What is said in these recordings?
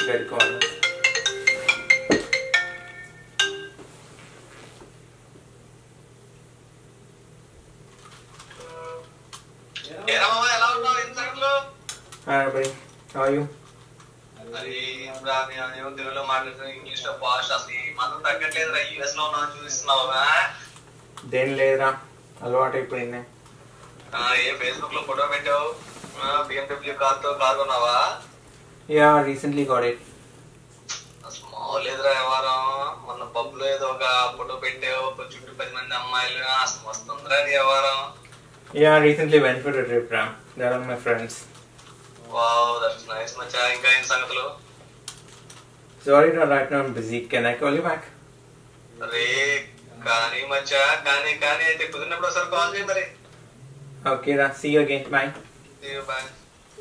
గారి call. Hi, buddy. How are you? తెలుగులో మాట్లాడుతున్నా ఇంగ్లీష్ లో పాస్ట్ అసలు మనం తగ్గట్లేదురా. యూఎస్ లో ఉన్నావు చూస్తున్నావా? దేని లేదురా, అలవాటు అయిపోయింది. ఏ ఫేస్బుక్ లో ఫోటో పెట్టావు? BMW కార్తో కార్ కొన్నావా? Yeah, recently got it. అసలు లేదురా వ్యవహారం. మొన్న పబ్ లో ఏదో ఒక ఫోటో పెట్టావు, చుట్టూ 10 మంది అమ్మాయిలు. అసలు వస్తుందిరా నీ వ్యవహారం. Yeah, recently went for a trip రా. They are my friends. Wow, that's nice మచ్చా. ఇంకా ఏం సంగతులు? Sorry, right now I'm busy. Can I call you back? అరే కానీ మచ్చా, కానీ అయితే కుదిరినప్పుడు ఒకసారి కాల్ చేయి మరి. Okay, రా. See you again. Bye. See you, bye.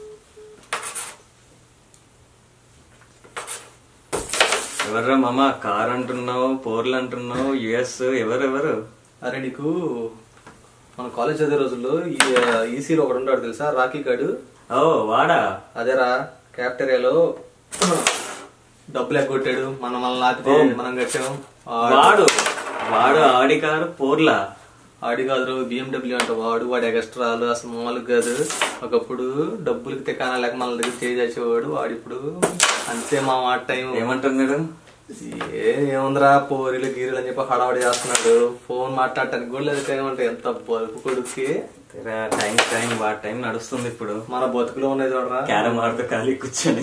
ఎవర్రా మామ కార్ అంటున్నావు, పోర్లు అంటున్నావు, యుఎస్ ఎవరెవరు? అరే నీకు మన కాలేజ్ చదివే రోజుల్లో ఈసీలో ఒకడు ఉంటాడు తెలుసా, రాకీ గాడు. ఓ వాడా? అదేరా, క్యాఫ్టేరియాలో డబ్బులు ఎగ్గొట్టాడు, మనం నాకితే మనం కట్టాం. వాడు ఆడి కారు పోర్లా? ఆడి కాదు, BMW అంట. వాడు ఎక్స్ట్రాలు అసలు మామూలు కాదు. ఒకప్పుడు డబ్బులకి తెకానా లేక మన దగ్గర చేసేవాడు. వాడు ఇప్పుడు అంతే మా మాట టైం. ఏమంటున్నాడు? ఏముందిరా, పోరీలు గీరీలు అని చెప్పి హడావడి చేస్తున్నాడు. ఫోన్ మాట్లాడటానికి కూడా లేదు టైం. అంటే ఎంత బతుకు కొడుక్కి. టైం వాడి టైం నడుస్తుంది ఇప్పుడు. మన బతుకులో ఉన్నాయి చూడరా, క్యారమ్ ఆడుతూ ఖాళీ కూర్చొని.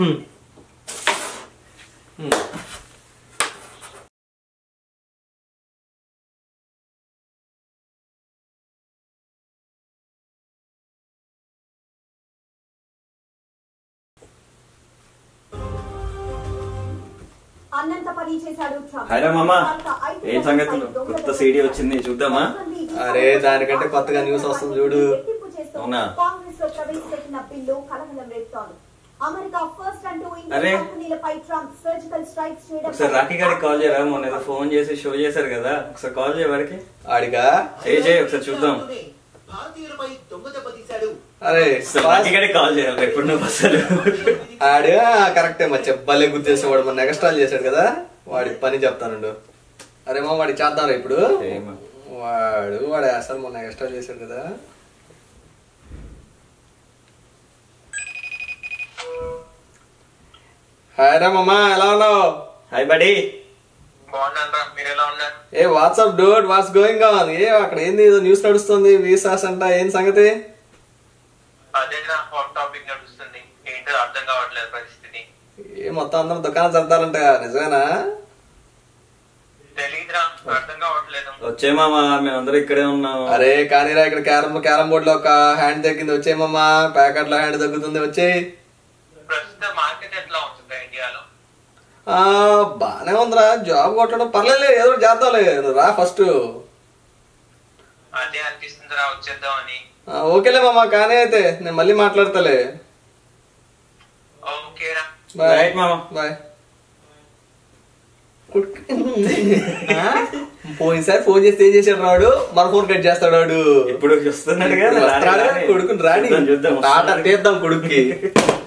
హలో మామా, ఏం సంగతులు? కొత్త సీడీ వచ్చింది, చూద్దామా? అరే దానికంటే కొత్తగా న్యూస్ వస్తుంది చూడు. అవునా? అరే ఒకసారి రాఖీ గారికి కాల్ చేయరా. మొన్న ఏదో ఫోన్ చేసి షో చేశారు కదా, ఒకసారి కాల్ చేయ వాడికి. ఆడిగా చేయి ఒకసారి చూద్దాం. అరే రాఖీ గారికి కాల్ చేయాలి ఎప్పుడు నువ్వు అసలు. ఆడిగా కరెక్టే మచ్చ, భలే గుర్తు చేసేవాడు. మన ఎక్స్ట్రా చేశాడు కదా, వాడి పని చెప్తానండు. అరే మా వాడికి చేద్దాంరా ఇప్పుడు. వాడు అసలు మొన్న ఎక్స్ట్రా చేశాడు కదా. హాయ్ రా మామా, ఎలా ఉన్నావు? Hi buddy. Hey what's up dude, what's going on? ఏ అక్కడ ఏంది ఏదో న్యూస్ నడుస్తుంది, వీసాస్ అంట, ఏం సంగతి? ఏ మొత్తం అందరూ దుకాణం చదువుతారంట, నిజమేనా? వచ్చే మామా, మేమందరూ ఇక్కడే ఉన్నాం. అరే కానీరా, ఇక్కడ క్యారం బోర్డ్ లో ఒక హ్యాండ్ తగ్గింది, వచ్చే మామా. ప్యాకెట్ లో హ్యాండ్ తగ్గుతుంది, వచ్చేయి. బానే ఉందిరా, జాబ్ కొట్టడం పర్లేదు, ఏదో చేద్దాంలే, రా ఫస్ట్. ఓకేలే మామా, కానీ అయితే నేను మళ్ళీ మాట్లాడతాలే. Bye bye. పోయినసారి ఫోన్ చేస్తే ఏం చేశాడు రాడు, మన ఫోన్ కట్ చేస్తాడు వాడు. ఇప్పుడు వస్తున్నాడు కదా కొడుకుని రాని, టాటా తీద్దాం కొడుక్కి.